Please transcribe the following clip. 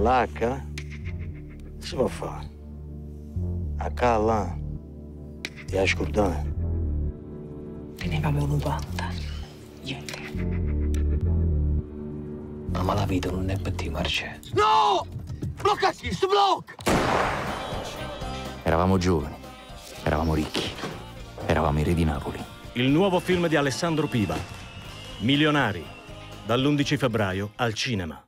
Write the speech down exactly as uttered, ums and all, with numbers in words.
L'H? Si può fare. A là. Ti hai scordato? Tenevamo novanta, io e te. Ma la vita non è per te, Marce. No! Bloccati, sto blocco! Eravamo giovani, eravamo ricchi, eravamo i re di Napoli. Il nuovo film di Alessandro Piva, Milionari, dall'undici febbraio al cinema.